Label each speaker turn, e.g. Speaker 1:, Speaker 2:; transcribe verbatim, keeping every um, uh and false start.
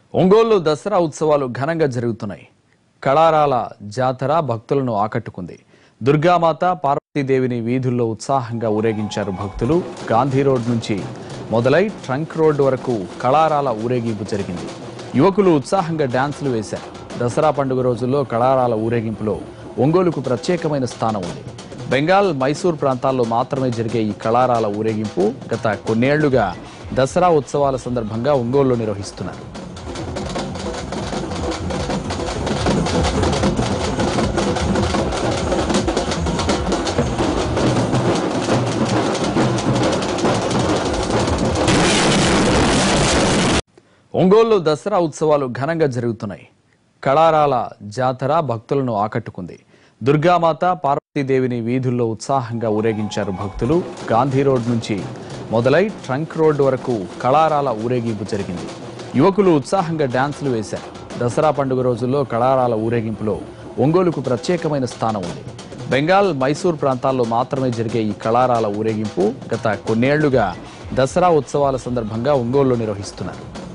Speaker 1: ఒంగోలు దసరా ఉత్సవాలు ఘనంగా జరుగుతున్నాయి. కళారాల జాతర భక్తులను ఆకట్టుకుంది. దుర్గామాత పార్వతీదేవిని వీధుల్లో ఉత్సాహంగా ఊరేగించారు భక్తులు. గాంధీ రోడ్ నుంచి మొదలై ట్రంక్ రోడ్ వరకు కళారాల ఊరేగింపు జరిగింది. యువకులు ఉత్సాహంగా డాన్సులు వేశారు. దసరా పండుగ రోజుల్లో కళారాల ఊరేగింపులో ఒంగోలుకు ప్రత్యేకమైన స్థానం ఉంది. బెంగాల్, మైసూర్ ప్రాంతాల్లో మాత్రమే జరిగే ఈ కళారాల ఊరేగింపు గత కొన్నేళ్లుగా దసరా ఉత్సవాల సందర్భంగా ఒంగోలులో నిర్వహిస్తున్నారు. ఒంగోలు దసరా ఉత్సవాలు ఘనంగా జరుగుతున్నాయి. కళారాల జాతర భక్తులను ఆకట్టుకుంది. దుర్గామాత పార్వతీదేవిని వీధుల్లో ఉత్సాహంగా ఊరేగించారు భక్తులు. గాంధీ రోడ్ నుంచి మొదలై ట్రంక్ రోడ్ వరకు కళారాల ఊరేగింపు జరిగింది. యువకులు ఉత్సాహంగా డాన్సులు వేశారు. దసరా పండుగ రోజుల్లో కళారాల ఊరేగింపులో ఒంగోలుకు ప్రత్యేకమైన స్థానం ఉంది. బెంగాల్, మైసూర్ ప్రాంతాల్లో మాత్రమే జరిగే ఈ కళారాల ఊరేగింపు గత కొన్నేళ్లుగా దసరా ఉత్సవాల సందర్భంగా ఒంగోలులో నిర్వహిస్తున్నారు.